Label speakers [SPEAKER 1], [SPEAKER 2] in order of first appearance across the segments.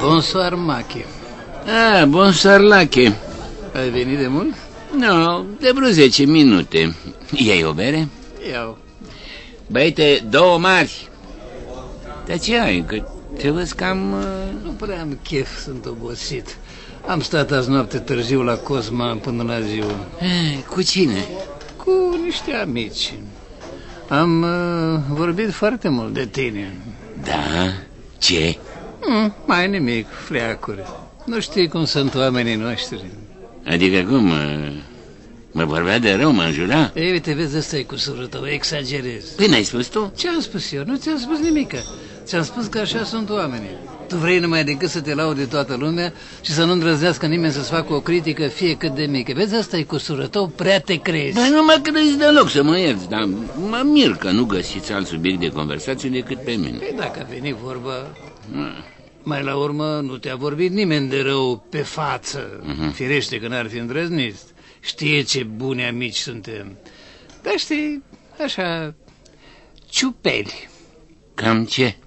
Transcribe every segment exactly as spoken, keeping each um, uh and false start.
[SPEAKER 1] Bonsoir, Mache.
[SPEAKER 2] Ah, bonsoir, Lache.
[SPEAKER 1] Ai venit de mult?
[SPEAKER 2] No, de vreo zece minute. Iei o bere?
[SPEAKER 1] Iau.
[SPEAKER 2] Băiete, două mari. Dar ce ai? Că te văd cam... Uh...
[SPEAKER 1] Nu prea am chef, sunt obosit. Am stat azi noapte târziu la Cosma până la ziua.
[SPEAKER 2] Eh, cu cine?
[SPEAKER 1] Cu niște amici. Am uh, vorbit foarte mult de tine.
[SPEAKER 2] Da? Ce?
[SPEAKER 1] Mm, mai nimic, fleacuri. Nu știi cum sunt oamenii noștri.
[SPEAKER 2] Adică cum? Mă vorbea de rău, mă înjura?
[SPEAKER 1] Ei, uite, vezi, ăsta e cu surul tău, exagerezi.
[SPEAKER 2] Păi n-ai spus tu?
[SPEAKER 1] Ce am spus eu? Nu ți-am spus nimică. Ți-am spus că așa sunt oamenii. Tu vrei numai decât să te laude toată lumea și să nu îndrăznească nimeni să-ți facă o critică, fie cât de mică. Vezi, asta e cu surul tău, prea te crezi.
[SPEAKER 2] Băi, nu mă crezi deloc, să mă ierți, dar mă mir că nu găsiți alt subiect de conversație decât pe mine.
[SPEAKER 1] Păi dacă a venit vorba... Mai la urmă nu te-a vorbit nimeni de rău pe față. Uh-huh. Firește că n-ar fi îndrăznit. Știe ce buni amici suntem. Dar știi, așa, ciupeli.
[SPEAKER 2] Cam ce?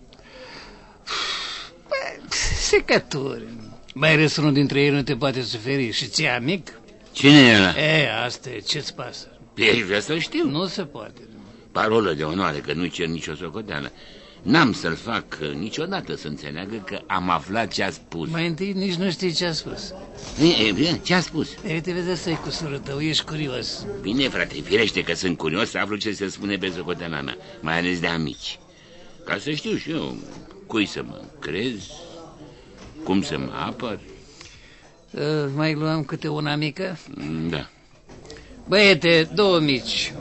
[SPEAKER 1] Bă, secături. Mai ales unul dintre ei nu te poate suferi. Și ți-e amic?
[SPEAKER 2] Cine e ăla?
[SPEAKER 1] E, asta e, ce-ți pasă?
[SPEAKER 2] Ești vrea să știu.
[SPEAKER 1] Nu se poate.
[SPEAKER 2] Parolă de onoare că nu cer nicio socoteală. N-am să-l fac niciodată să înțeleagă că am aflat ce a spus.
[SPEAKER 1] Mai întâi nici nu știi ce a spus.
[SPEAKER 2] E, e, ce a spus?
[SPEAKER 1] E, te vezi, asta e cu surul tău, ești curios.
[SPEAKER 2] Bine, frate, firește că sunt curios să aflu ce se spune pe socoteala mea, mai ales de amici. Ca să știu și eu cui să mă crez, cum să mă apăr.
[SPEAKER 1] Uh, mai luăm câte una mică?
[SPEAKER 2] Da.
[SPEAKER 1] Băiete, două mici.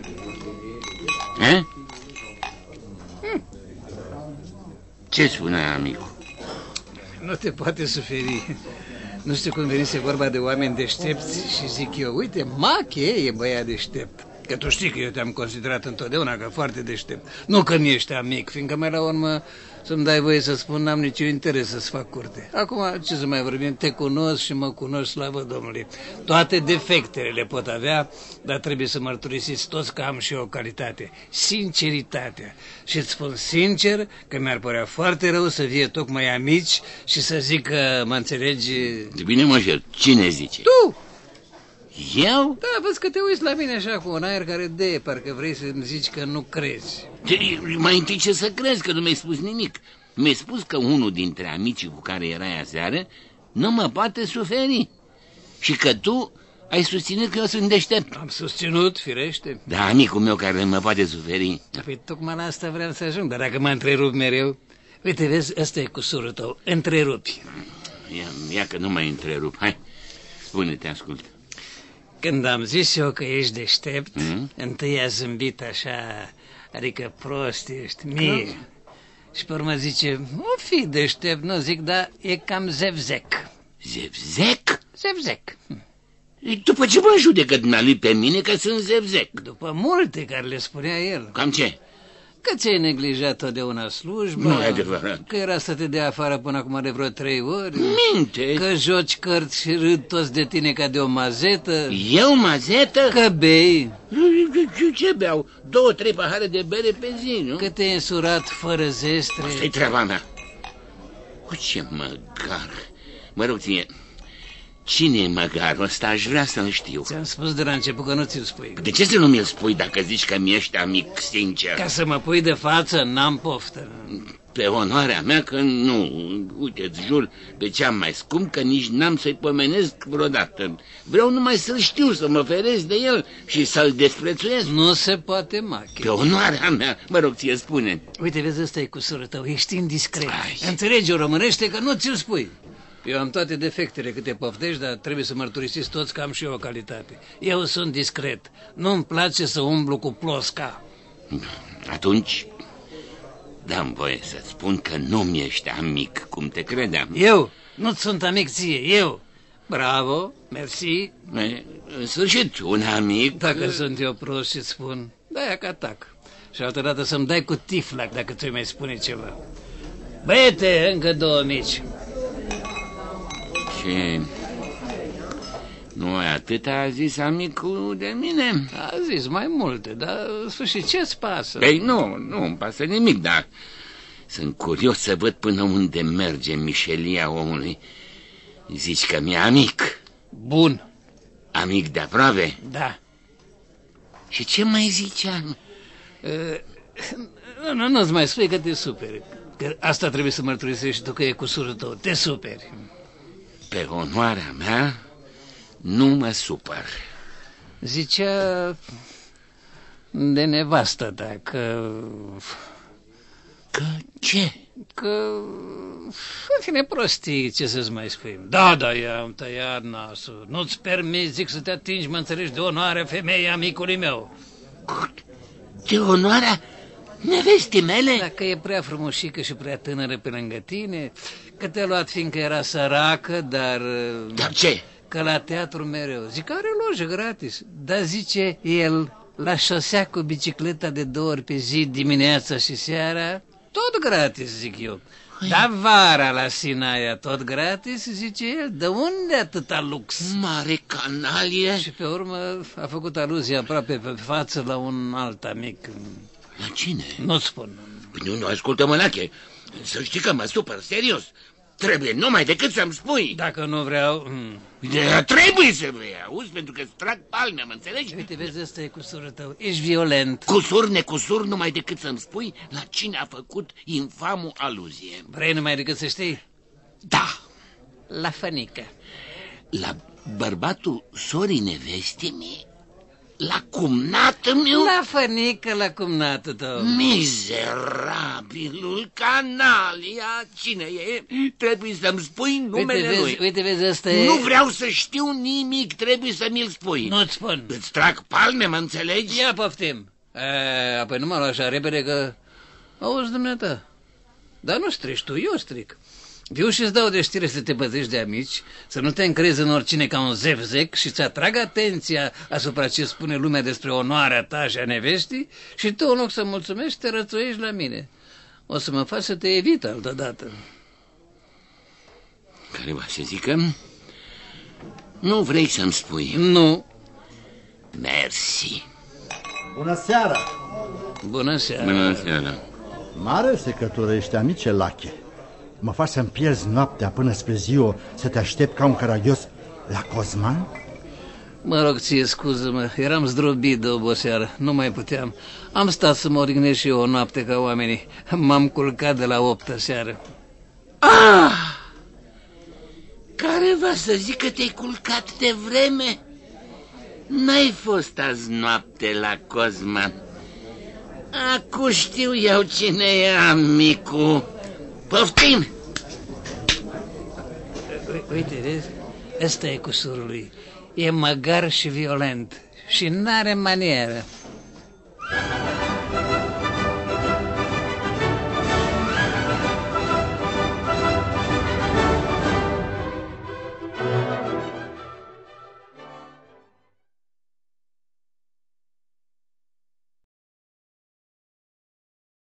[SPEAKER 2] Eh? Ce spunea amicul?
[SPEAKER 1] Nu te poate suferi. Nu știu cum venise vorba de oameni deștepți și zic eu, uite, Mache e băiat deștept. Că tu știi că eu te-am considerat întotdeauna ca foarte deștept. Nu că mi ești amic, fiindcă mai la urmă, să-mi dai voie să spun, n-am niciun interes să-ți fac curte. Acum, ce să mai vorbim, te cunosc și mă cunosc, slavă Domnului. Toate defectele le pot avea, dar trebuie să mărturisiți toți că am și eu o calitate, sinceritatea. Și îți spun sincer că mi-ar părea foarte rău să fie tocmai amici și să zic că mă înțelegi...
[SPEAKER 2] De bine, mă șer, cine zice?
[SPEAKER 1] Tu!
[SPEAKER 2] Eu?
[SPEAKER 1] Da, văd că te uiți la mine așa cu un aer care de, parcă vrei să-mi zici că nu crezi.
[SPEAKER 2] Mai întâi ce să crezi, că nu mi-ai spus nimic. Mi-ai spus că unul dintre amicii cu care erai aseară nu mă poate suferi. Și că tu ai susținut că eu sunt deștept.
[SPEAKER 1] Am susținut, firește.
[SPEAKER 2] Da, amicul meu care mă poate suferi.
[SPEAKER 1] Păi tocmai la asta vreau să ajung, dar dacă mă întrerup mereu... Uite, vezi, ăsta e cu surul tău, întrerupi.
[SPEAKER 2] Ia, ia că nu mai întrerup, hai, spune, te ascult.
[SPEAKER 1] Când am zis eu că ești deștept,
[SPEAKER 2] mm?
[SPEAKER 1] întâi a zâmbit așa, adică prost ești, mie. Și pe urmă zice, nu fi deștept, nu zic, dar e cam zevzec.
[SPEAKER 2] Zevzec?
[SPEAKER 1] Zevzec.
[SPEAKER 2] După ce mă judecă dumnealui pe mine că sunt zevzec?
[SPEAKER 1] După multe care le spunea el.
[SPEAKER 2] Cam ce?
[SPEAKER 1] Că ți-ai neglijat totdeauna slujba.
[SPEAKER 2] Nu e adevărat.
[SPEAKER 1] Că era să te dea afară până acum de vreo trei ori.
[SPEAKER 2] Minte.
[SPEAKER 1] Că joci cărți și râd toți de tine ca de o mazetă.
[SPEAKER 2] Eu mazetă?
[SPEAKER 1] Că bei.
[SPEAKER 2] Ce beau? Două, trei pahare de bere pe zi, nu?
[SPEAKER 1] Că te-ai însurat fără zestre.
[SPEAKER 2] Asta-i treaba mea. Cu ce măgar? Mă rog ție, cine e măgarul ăsta? Aș vrea să-l știu.
[SPEAKER 1] Ți-am spus de la început că nu ți-l spui.
[SPEAKER 2] De ce să nu mi-l spui dacă zici că mi-ești amic sincer?
[SPEAKER 1] Ca să mă pui de față, n-am poftă.
[SPEAKER 2] Pe onoarea mea că nu. Uite, îți jur pe ce am mai scump că nici n-am să-i pomenesc vreodată. Vreau numai să-l știu, să mă feresc de el și să-l desprețuiesc.
[SPEAKER 1] Nu se poate, Mache.
[SPEAKER 2] Pe onoarea mea, mă rog, ție spune.
[SPEAKER 1] Uite, vezi, ăsta e cu sură tău, ești indiscret.
[SPEAKER 2] Ai.
[SPEAKER 1] Înțelegi o românește că nu ți-l spui. Eu am toate defectele câte poftești, dar trebuie să mărturisiți toți că am și eu o calitate. Eu sunt discret. Nu-mi place să umblu cu plosca.
[SPEAKER 2] Atunci, dă-mi voie să spun că nu mi-ești amic, cum te credeam.
[SPEAKER 1] Eu? Nu-ți sunt amic ție, eu. Bravo, mersi.
[SPEAKER 2] În sfârșit, un amic...
[SPEAKER 1] Dacă sunt eu prost și-ți spun, da-ia că atac. Și altădată să-mi dai cu tiflac dacă ți-o mai spune ceva. Băiete, încă două mici.
[SPEAKER 2] Și nu ai atâta a zis amicul de mine?
[SPEAKER 1] A zis mai multe, dar în sfârșit ce-ți pasă?
[SPEAKER 2] Păi nu, nu îmi pasă nimic, dar Sunt curios să văd până unde merge mișelia omului. Zici că mi-e amic?
[SPEAKER 1] Bun.
[SPEAKER 2] Amic de aproape?
[SPEAKER 1] Da.
[SPEAKER 2] Și ce mai ziceam?
[SPEAKER 1] Uh, nu, nu-ți mai spui că te superi. Că asta trebuie să mărturisești tu, că e cusurul tău. Te superi.
[SPEAKER 2] Pe onoarea mea nu mă supăr.
[SPEAKER 1] Zicea de nevastă ta că...
[SPEAKER 2] Că ce?
[SPEAKER 1] Că... În fine, prostii, ce să-ți mai spui. Da, da, i-am tăiat nasul. Nu-ți permiți, zic, să te atingi, mă înțelegi, de onoarea femeii amicului meu.
[SPEAKER 2] De onoarea nevestii mele?
[SPEAKER 1] Dacă e prea frumușică și prea tânără pe lângă tine, că te-a luat fiindcă era săracă, dar...
[SPEAKER 2] Dar ce?
[SPEAKER 1] Că la teatru mereu. Zic că are lojă gratis. Dar zice el, la șosea cu bicicleta de două ori pe zi, dimineața și seara, tot gratis, zic eu. Hai. Dar vara la Sinaia, tot gratis, zice el. De unde atâta lux?
[SPEAKER 2] Mare canalie.
[SPEAKER 1] Și pe urmă a făcut aluzie aproape pe față la un alt amic.
[SPEAKER 2] La cine?
[SPEAKER 1] Nu-ți spun.
[SPEAKER 2] Nu, nu, ascultă, mănache. Să știi că mă supăr, serios. Trebuie numai decât să-mi spui.
[SPEAKER 1] Dacă nu vreau...
[SPEAKER 2] De, trebuie să vrei, auzi, pentru că-ți trag palme, mă înțelegi?
[SPEAKER 1] Uite, vezi, ăsta e cusurul tău. Ești violent.
[SPEAKER 2] Cusur, necusur, numai decât să-mi spui la cine a făcut infamul aluzie.
[SPEAKER 1] Vrei numai decât să știi?
[SPEAKER 2] Da.
[SPEAKER 1] La Fănică.
[SPEAKER 2] La bărbatul sorii neveste mie? La cumnată meu?
[SPEAKER 1] La Fănică, la cumnatul tău.
[SPEAKER 2] Mizerabilul, canalia, cine e? Trebuie să-mi spui numele
[SPEAKER 1] uite, vezi,
[SPEAKER 2] lui.
[SPEAKER 1] Uite, vezi, ăsta e...
[SPEAKER 2] Nu vreau să știu nimic, trebuie să mi-l spui.
[SPEAKER 1] Nu-ți spun.
[SPEAKER 2] Îți trag palme, mă înțelegi?
[SPEAKER 1] Ia poftim. E, apoi nu mă lua așa repede că... Auzi, dumneata, dar nu strici tu, eu stric. Viu și-ți dau de știre să te păzești de amici, să nu te încrezi în oricine ca un zevzec și să atrag atenția asupra ce spune lumea despre onoarea ta și a nevestii și tu, în loc să mulțumești, te rățuiești la mine. O să mă faci să te evit altădată.
[SPEAKER 2] Care va să zică? Nu vrei să-mi spui?
[SPEAKER 1] Nu.
[SPEAKER 2] Mersi.
[SPEAKER 3] Bună seara!
[SPEAKER 1] Bună seara.
[SPEAKER 2] Bună seara.
[SPEAKER 3] Mare secătură ești, amice Lache. Mă faci să-mi pierzi noaptea până spre ziua să te aștept ca un caragios la Cosman?
[SPEAKER 1] Mă rog, ție scuză-mă, eram zdrobit de oboseară, nu mai puteam. Am stat să mă odihnesc și eu o noapte ca oamenii. M-am culcat de la optă seară.
[SPEAKER 2] Ah! Care va să zic că te-ai culcat de vreme? N-ai fost azi noapte la Cosman. Acu știu eu cine e amicul. Poftim!
[SPEAKER 1] Uite, vezi? Ăsta e cusurul lui. E măgar și violent și n-are manieră.